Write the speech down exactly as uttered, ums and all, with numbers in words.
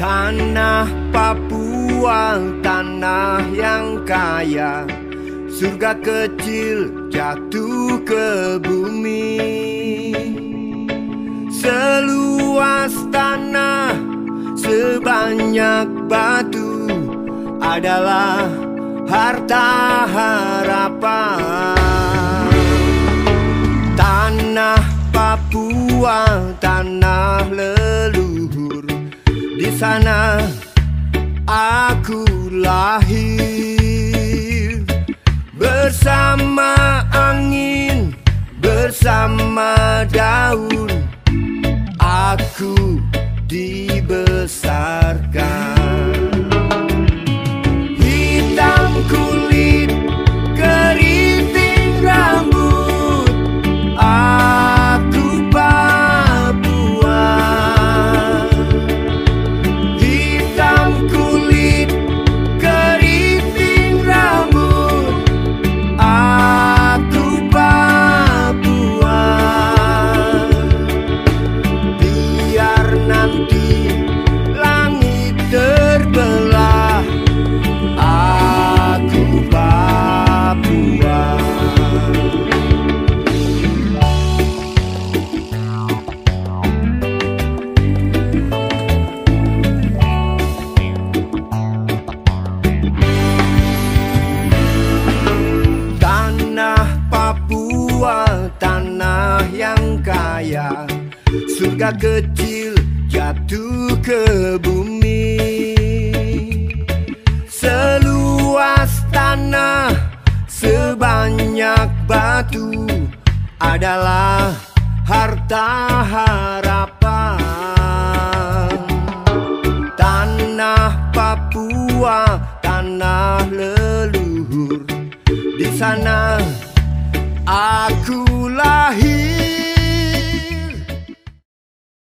Tanah Papua, tanah yang kaya, surga kecil jatuh ke bumi. Seluas tanah, sebanyak batu adalah harta harapan. Tanah Papua, tanah leluhur, di sana aku lahir. Bersama angin, bersama daun, aku dibesarkan. Hitam kulit, keriting rambut, aku Papua. Hitam kulit, keriting rambut, aku Papua. Biar nanti langit terbelah, aku Papua. Tanah Papua, tanah yang kaya, surga kecil jatuh ke bumi. Seluas tanah, sebanyak batu adalah harta harapan. Tanah Papua, tanah leluhur, di sana aku